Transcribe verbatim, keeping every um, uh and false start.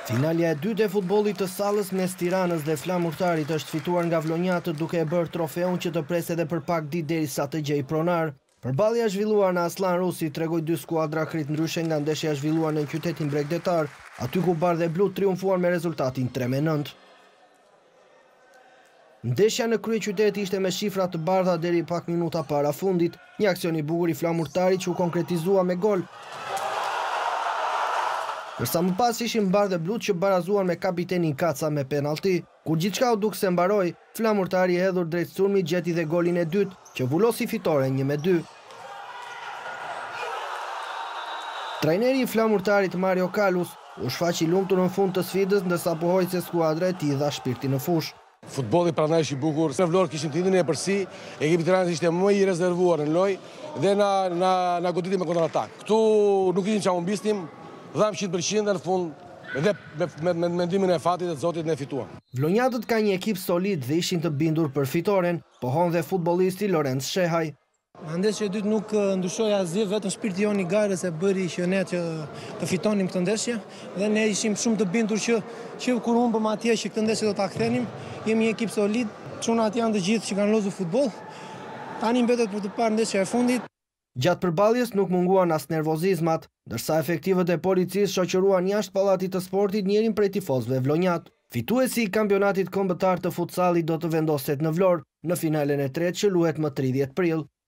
Finalja e dytë e futbollit të Sallës mes Tiranës dhe Flamurtarit është fituar nga Vlonjatët duke e bërë trofeun që të pres edhe për pak ditë derisa të gjejë pronar. Përballja e zhvilluar në Aslan Rusi tregoi dy skuadra krit ndryshe nga ndeshja e zhvilluar në qytetin bregdetar, aty ku bardhë e blu triumfuan me rezultatin tre me nëntë. Ndeshja në kryeqytet ishte me shifra të bardha deri pak minuta para fundit, një aksion i bukur i Flamurtarit që u konkretizua me gol. Kërsa më pas ishin bardhë e blut që barazuan me kapitenin Kaca me penalti. Kur gjithçka u duk se mbaroi, Flamurtari e hedhur drejt sulmit gjeti dhe golin e dytë, që vulosi fitoren një me dy. Trajneri i Flamurtarit Mario Kalus u shfaqi lumtur në fund të sfidës, ndërsa pohoi se skuadra e tij dha shpirtin në fushë. Futbolli pranaj është i bukur, se Vlorë kishin të ndin e përsi, ekipi Tiranës ishte më i rezervuar në lojë dhe na na na goditi me kontratak. Ktu nuk ishin çam humbisnim, dham njëqind përqind dhe në fund dhe me, me mendimin e fatit dhe Zotit ne fituam. Vlonjatët ka një ekip solid dhe ishin të bindur për fitoren, pohon dhe futbollisti Lorenz Shehaj. Në ndeshje e dytë nuk ndryshoi asgjë, vetëm shpirti jon i garës e bëri që ne që të fitonim këtë ndeshje dhe ne ishim shumë të bindur që që kur humbëm atje që këtë ndeshje do ta kthenim. Jemi një ekip solid, çunat janë të gjithë që kanë lozur futboll. Tani mbetet për të parë ndeshja e fundit. Gjatë përballjes nuk munguan as nervozizmat, ndërsa efektivët e policisë shoqëruan jashtë pallatit të sportit njërin prej tifozëve vlonjat. Fituesi i kampionatit kombëtar të futsallit do të vendoset në Vlorë në finalen e tretë që luhet më tridhjetë prill.